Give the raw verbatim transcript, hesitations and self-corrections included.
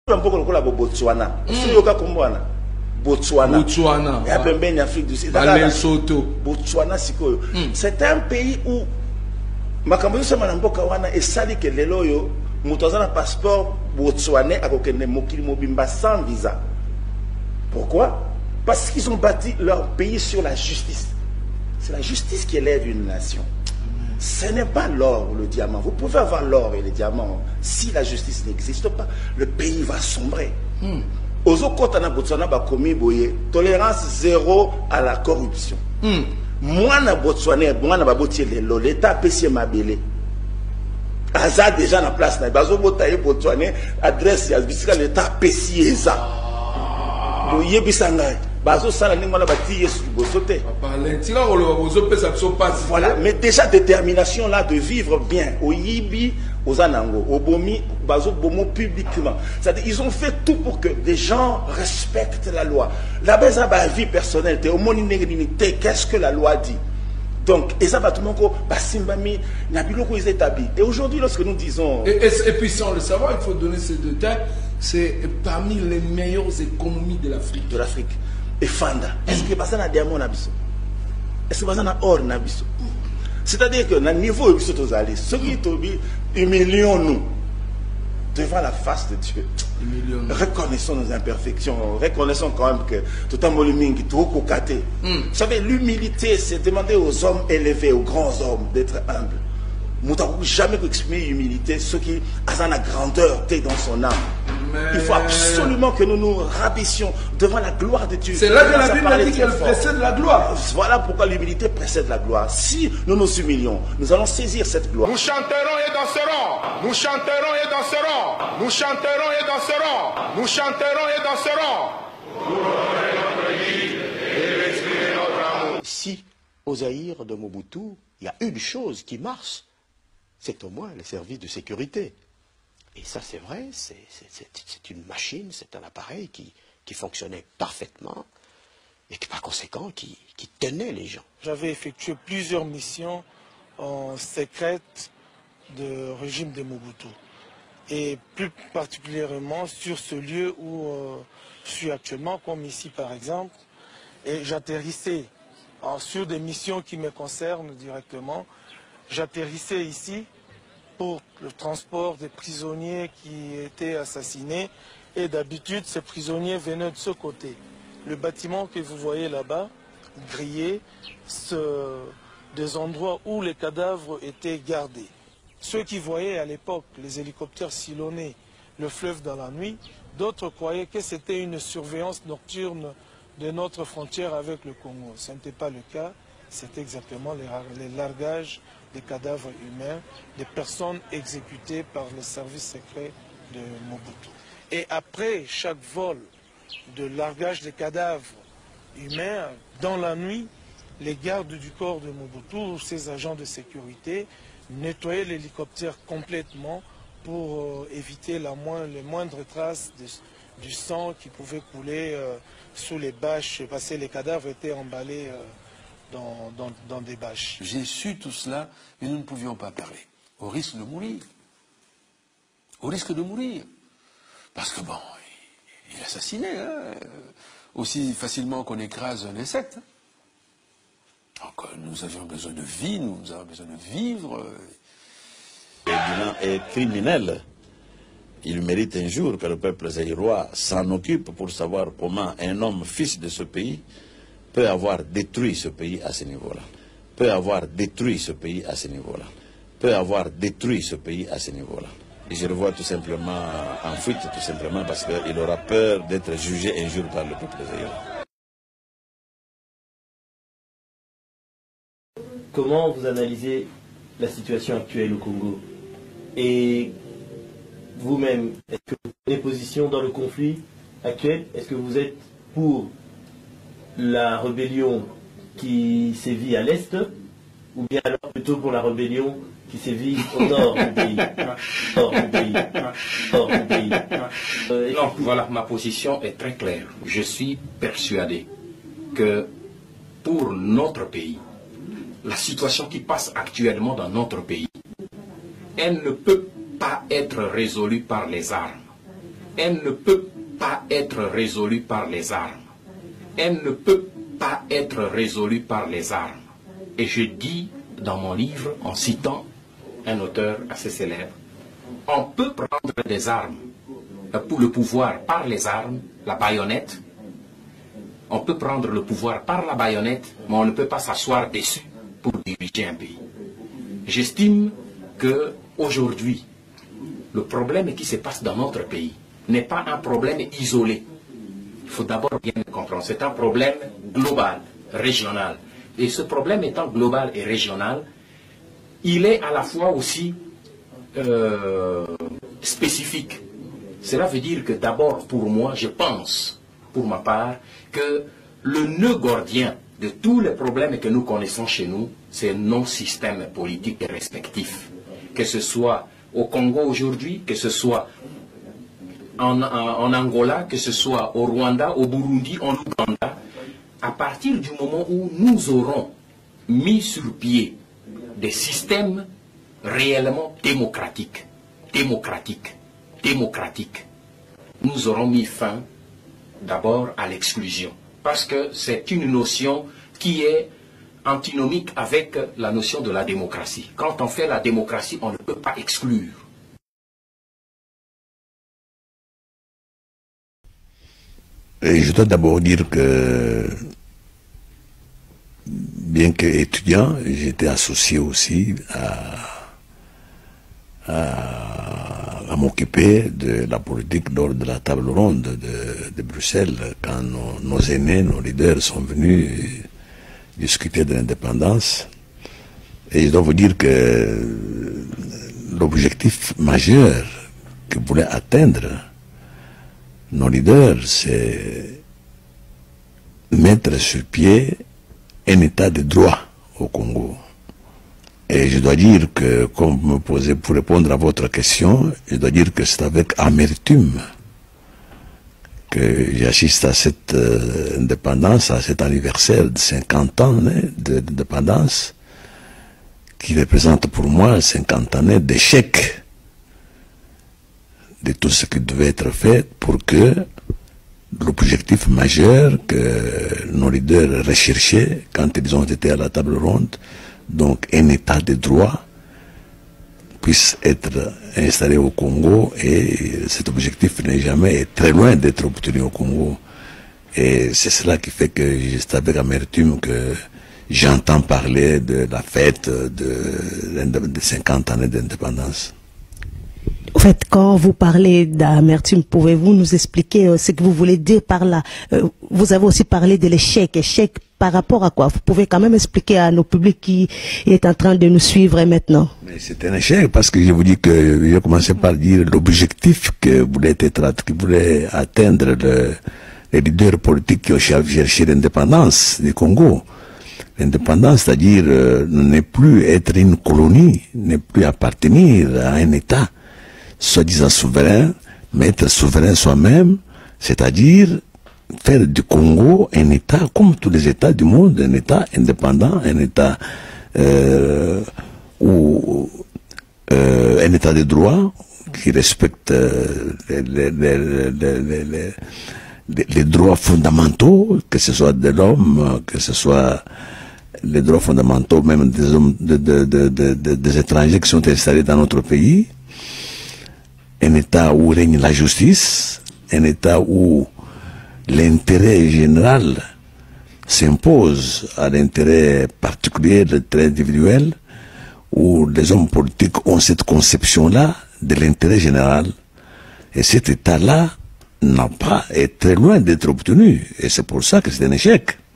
Botswana. Botswana. Botswana. Et après, en Afrique du Sud. Botswana, c'est un pays où makambo so manamboka wana esali ke lelo yo mutoza na passeport botswanais akokende mokili mobimba sans visa. Pourquoi? Parce qu'ils ont bâti leur pays sur la justice. C'est la justice qui élève une nation. Ce n'est pas l'or ou le diamant. Vous pouvez avoir l'or et les diamants. Si la justice n'existe pas, le pays va sombrer. Ozo kota Botswana ba komi boye, tolérance zéro à la corruption. Mm. Moi na Botswana, moi na baboti lelo, l'état pesi mabele. Aza déjà na place na bazo botaye Botswana, adresse ya bisika l'état pesi eza. Do yebisanga. Voilà, mais déjà détermination là de vivre bien au Yibi, aux Anango, au Bomi, Bazo Bomo publiquement. C'est-à-dire ils ont fait tout pour que des gens respectent la loi. La base à vie personnelle, qu'est-ce que la loi dit? Donc, et ça va tout le monde basimbami, nabiloko is établi. Et aujourd'hui, lorsque nous disons. Et, et, et puis sans le savoir, il faut donner ces détails. C'est parmi les meilleures économies de l'Afrique. De l'Afrique. Et Fanda, est-ce que ça a diamant nabiso? Est-ce que ça a or nabiso? C'est-à-dire que dans le niveau où nous allons, ceux qui humilions nous devant la face de Dieu. Reconnaissons nos imperfections, reconnaissons quand même que tout un volume qui est trop cocaté. Vous savez, l'humilité, c'est demander aux hommes élevés, aux grands hommes, d'être humbles. Nous n'avons jamais exprimé l'humilité, ce qui a la grandeur dans son âme. Mais... il faut absolument que nous nous rabaissions devant la gloire de Dieu. C'est là que la Bible dit qu'elle précède la gloire. Voilà pourquoi l'humilité précède la gloire. Si nous nous humilions, nous allons saisir cette gloire. Nous chanterons et danserons. Nous chanterons et danserons. Nous chanterons et danserons. Nous chanterons et danserons. Si au Zaïre de Mobutu, il y a une chose qui marche, c'est au moins les services de sécurité. Et ça, c'est vrai, c'est une machine, c'est un appareil qui, qui fonctionnait parfaitement et qui, par conséquent, qui, qui tenait les gens. J'avais effectué plusieurs missions en secrète de régime de Mobutu. Et plus particulièrement sur ce lieu où euh, je suis actuellement, comme ici par exemple. Et j'atterrissais sur des missions qui me concernent directement. J'atterrissais ici pour le transport des prisonniers qui étaient assassinés. Et d'habitude, ces prisonniers venaient de ce côté. Le bâtiment que vous voyez là-bas, grillé, ce, des endroits où les cadavres étaient gardés. Ceux qui voyaient à l'époque les hélicoptères sillonner le fleuve dans la nuit, d'autres croyaient que c'était une surveillance nocturne de notre frontière avec le Congo. Ce n'était pas le cas, c'était exactement les, les largages des cadavres humains, des personnes exécutées par les services secrets de Mobutu. Et après chaque vol de largage des cadavres humains, dans la nuit, les gardes du corps de Mobutu, ces agents de sécurité, nettoyaient l'hélicoptère complètement pour euh, éviter la moindre, les moindres traces de, du sang qui pouvait couler euh, sous les bâches, parce que les cadavres étaient emballés euh, Dans, dans, dans des bâches. J'ai su tout cela, mais nous ne pouvions pas parler. Au risque de mourir. Au risque de mourir. Parce que bon, il, il assassinait, hein, aussi facilement qu'on écrase un insecte. Donc nous avions besoin de vie, nous avons besoin de vivre. Le bilan est criminel. Il mérite un jour que le peuple zaïrois s'en occupe pour savoir comment un homme fils de ce pays peut avoir détruit ce pays à ce niveau-là, peut avoir détruit ce pays à ce niveau-là, peut avoir détruit ce pays à ce niveau-là. Et je le vois tout simplement en fuite, tout simplement parce qu'il aura peur d'être jugé un jour par le peuple zaïrois. Comment vous analysez la situation actuelle au Congo? Et vous-même, est-ce que vous prenez position dans le conflit actuel? Est-ce que vous êtes pour la rébellion qui sévit à l'est, ou bien alors plutôt pour la rébellion qui sévit au nord du pays? Nord du pays. Nord du pays. Euh, non, voilà, ma position est très claire. Je suis persuadé que pour notre pays, la situation qui passe actuellement dans notre pays, elle ne peut pas être résolue par les armes. elle ne peut pas être résolue par les armes. Elle ne peut pas être résolue par les armes. Et je dis dans mon livre, en citant un auteur assez célèbre, on peut prendre des armes pour le pouvoir par les armes, la baïonnette. On peut prendre le pouvoir par la baïonnette, mais on ne peut pas s'asseoir dessus pour diriger un pays. J'estime que aujourd'hui, le problème qui se passe dans notre pays n'est pas un problème isolé. Il faut d'abord bien le comprendre. C'est un problème global, régional. Et ce problème étant global et régional, il est à la fois aussi euh, spécifique. Cela veut dire que d'abord, pour moi, je pense, pour ma part, que le nœud gordien de tous les problèmes que nous connaissons chez nous, c'est nos systèmes politiques respectifs. Que ce soit au Congo aujourd'hui, que ce soit en, en, en Angola, que ce soit au Rwanda, au Burundi, en Ouganda, à partir du moment où nous aurons mis sur pied des systèmes réellement démocratiques, démocratiques, démocratiques, nous aurons mis fin d'abord à l'exclusion. Parce que c'est une notion qui est antinomique avec la notion de la démocratie. Quand on fait la démocratie, on ne peut pas exclure. Et je dois d'abord dire que, bien qu'étudiant, j'étais associé aussi à, à, à m'occuper de la politique lors de la table ronde de, de Bruxelles, quand nos, nos aînés, nos leaders sont venus discuter de l'indépendance. Et je dois vous dire que l'objectif majeur que voulaient atteindre nos leaders, c'est mettre sur pied un état de droit au Congo. Et je dois dire que, comme vous me posez pour répondre à votre question, je dois dire que c'est avec amertume que j'assiste à cette euh, indépendance, à cet anniversaire de cinquante ans hein, d'indépendance, qui représente pour moi cinquante années d'échec de tout ce qui devait être fait pour que l'objectif majeur que nos leaders recherchaient quand ils ont été à la table ronde, donc un état de droit, puisse être installé au Congo, et cet objectif n'est jamais très loin d'être obtenu au Congo. Et c'est cela qui fait que c'est avec amertume que j'entends parler de la fête de, de cinquante années d'indépendance. En fait, quand vous parlez d'amertume, pouvez-vous nous expliquer euh, ce que vous voulez dire par là? euh, Vous avez aussi parlé de l'échec. Échec par rapport à quoi? Vous pouvez quand même expliquer à nos publics qui est en train de nous suivre maintenant. C'est un échec parce que je vous dis que je commençais par dire l'objectif que voulait être, que voulait atteindre le, les leaders politiques qui ont cherché l'indépendance du Congo. L'indépendance, c'est-à-dire euh, ne plus être une colonie, ne plus appartenir à un État soi-disant souverain, mais être souverain soi-même, c'est-à-dire faire du Congo un État comme tous les États du monde, un État indépendant, un État euh, où, euh, un État de droit qui respecte euh, les, les, les, les, les, les, les droits fondamentaux, que ce soit de l'homme, que ce soit les droits fondamentaux même des hommes, de, de, de, de, de, des étrangers qui sont installés dans notre pays. Un État où règne la justice, un État où l'intérêt général s'impose à l'intérêt particulier, l'intérêt individuel, où les hommes politiques ont cette conception-là de l'intérêt général. Et cet État-là n'a pas, est très loin d'être obtenu. Et c'est pour ça que c'est un échec.